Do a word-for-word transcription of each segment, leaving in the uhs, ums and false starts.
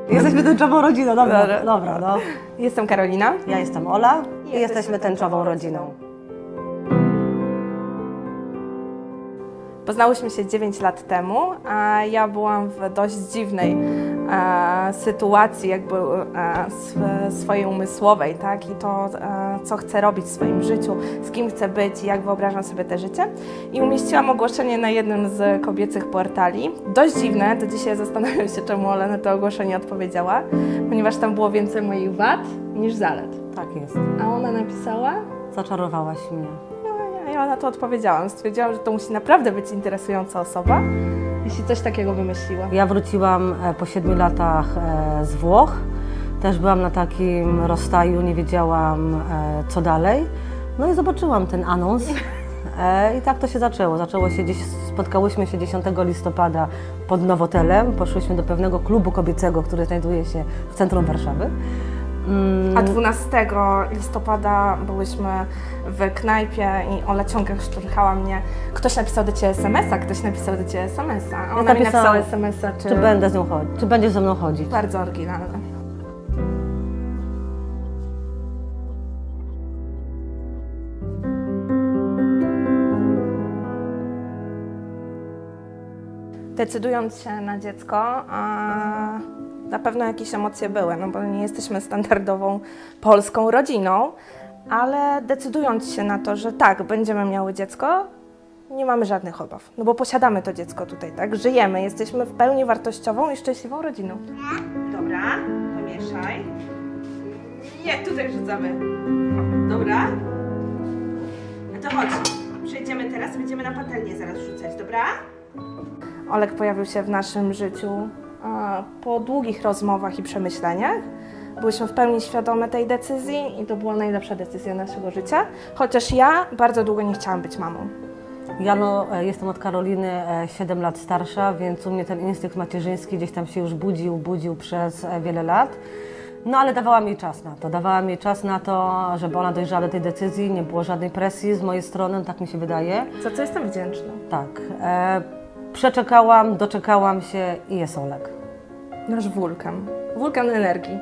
Jesteśmy tęczową rodziną, dobra, dobra, dobra no. Jestem Karolina. Ja jestem Ola i, I jesteśmy, jesteśmy tęczową rodziną. Poznałyśmy się dziewięć lat temu, a ja byłam w dość dziwnej e, sytuacji jakby e, sw swojej umysłowej, tak? I to, e, co chcę robić w swoim życiu, z kim chcę być i jak wyobrażam sobie te życie. I umieściłam ogłoszenie na jednym z kobiecych portali. Dość dziwne, do dzisiaj zastanawiam się, czemu Ola na to ogłoszenie odpowiedziała, ponieważ tam było więcej moich wad niż zalet. Tak jest. A ona napisała? Zaczarowałaś mnie. Ja na to odpowiedziałam. Stwierdziłam, że to musi naprawdę być interesująca osoba, jeśli coś takiego wymyśliła. Ja wróciłam po siedmiu latach z Włoch. Też byłam na takim rozstaju, nie wiedziałam co dalej. No i zobaczyłam ten anons i tak to się zaczęło. Zaczęło się gdzieś, spotkałyśmy się dziesiątego listopada pod Nowotelem. Poszłyśmy do pewnego klubu kobiecego, który znajduje się w centrum Warszawy. A dwunastego listopada byłyśmy w knajpie i Ola ciągle szturchała mnie. Ktoś napisał do Ciebie es em es a, ktoś napisał do Ciebie es em es a. Ona ja mi napisała es em es a, czy... czy będę z nią chodzić, czy będziesz ze mną chodzić. Bardzo oryginalne. Decydując się na dziecko, a... na pewno jakieś emocje były, no bo nie jesteśmy standardową polską rodziną, ale decydując się na to, że tak, będziemy miały dziecko, nie mamy żadnych obaw, no bo posiadamy to dziecko tutaj, tak? Żyjemy, jesteśmy w pełni wartościową i szczęśliwą rodziną. Dobra, pomieszaj. Nie, tutaj rzucamy. Dobra? No to chodź, przejdziemy teraz, będziemy na patelnię zaraz rzucać, dobra? Olek pojawił się w naszym życiu po długich rozmowach i przemyśleniach. Byłyśmy w pełni świadome tej decyzji i to była najlepsza decyzja naszego życia, chociaż ja bardzo długo nie chciałam być mamą. Ja no, jestem od Karoliny siedem lat starsza, więc u mnie ten instynkt macierzyński gdzieś tam się już budził, budził przez wiele lat. No ale dawałam jej czas na to, dawałam jej czas na to, żeby ona dojrzała do tej decyzji, nie było żadnej presji z mojej strony, tak mi się wydaje. Za co jestem wdzięczna. Tak. E, przeczekałam, doczekałam się i jest Olek. Nasz wulkan. Wulkan energii.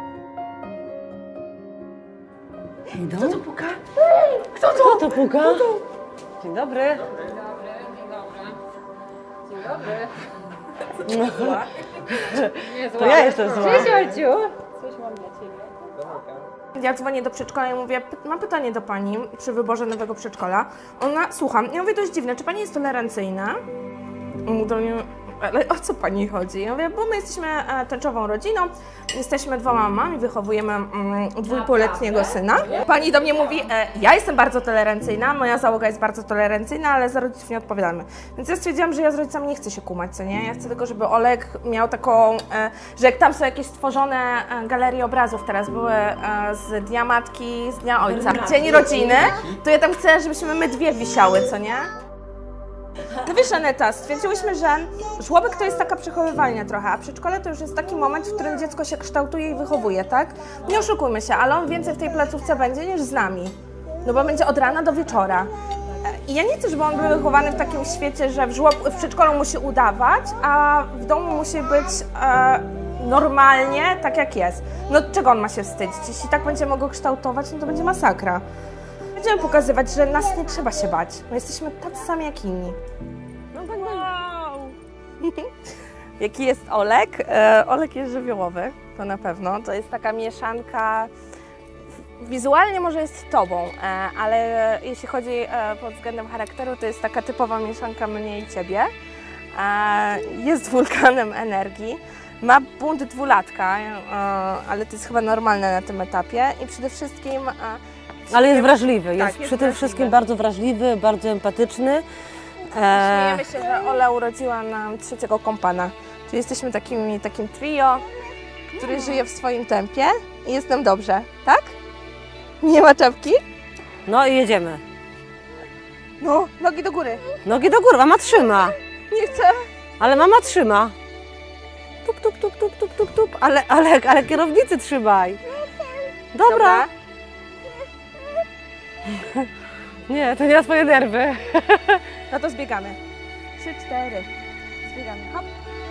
Idą? Kto to puka? Kto to? Kto to puka? Kto to? Dzień dobry. Dzień dobry, dzień dobry. Dzień dobry. Zła. To ja jestem zła. Cześć, Olciu. Coś mam dla Ciebie. Ja dzwonię do przedszkola i mówię, mam pytanie do Pani przy wyborze nowego przedszkola. Ona, słucham, ja mówię, to jest dziwne, czy Pani jest tolerancyjna? I do mnie, ale o co Pani chodzi? Ja mówię, bo my jesteśmy e, tęczową rodziną, jesteśmy dwoma mamami, wychowujemy mm, dwójpółletniego syna. Pani do mnie mówi, e, ja jestem bardzo tolerancyjna, moja załoga jest bardzo tolerancyjna, ale za rodziców nie odpowiadamy. Więc ja stwierdziłam, że ja z rodzicami nie chcę się kumać, co nie? Ja chcę tylko, żeby Olek miał taką, e, że jak tam są jakieś stworzone e, galerie obrazów teraz były e, z Dnia Matki, z Dnia Ojca, Dzień Rodziny, to ja tam chcę, żebyśmy my dwie wisiały, co nie? No wiesz, Aneta, stwierdziłyśmy, że żłobek to jest taka przechowywalnia trochę, a przedszkole to już jest taki moment, w którym dziecko się kształtuje i wychowuje, tak? Nie oszukujmy się, ale on więcej w tej placówce będzie niż z nami, no bo będzie od rana do wieczora. I ja nie chcę, żeby on był wychowany w takim świecie, że w, żłob, w przedszkolu musi udawać, a w domu musi być e, normalnie, tak jak jest. No czego on ma się wstydzić? Jeśli tak będziemy go kształtować, no to będzie masakra. Będziemy pokazywać, że nas nie trzeba się bać. My jesteśmy tacy sami jak inni. No tak, wow! Jaki jest Olek? E, Olek jest żywiołowy, to na pewno. To jest taka mieszanka, wizualnie może jest tobą, e, ale jeśli chodzi e, pod względem charakteru, to jest taka typowa mieszanka mnie i ciebie. E, jest wulkanem energii. Ma bunt dwulatka, e, ale to jest chyba normalne na tym etapie. I przede wszystkim e, ale jest wrażliwy, tak, jest, jest przy wrażliwy. tym wszystkim bardzo wrażliwy, bardzo empatyczny. E... Śmiejemy się, że Ola urodziła nam trzeciego kompana. Czyli jesteśmy takimi, takim trio, który no. żyje w swoim tempie i jest nam dobrze, tak? Nie ma czapki? No i jedziemy. No, nogi do góry. Nogi do góry, mama trzyma. Nie chcę. Ale mama trzyma. Tup, tup, tup, tup, tup, tup, tup. Ale, ale, ale kierownicy trzymaj. Dobra. Dobra. Nie, to nie na swoje nerwy. No to zbiegamy. Trzy, cztery. Zbiegamy. Hop.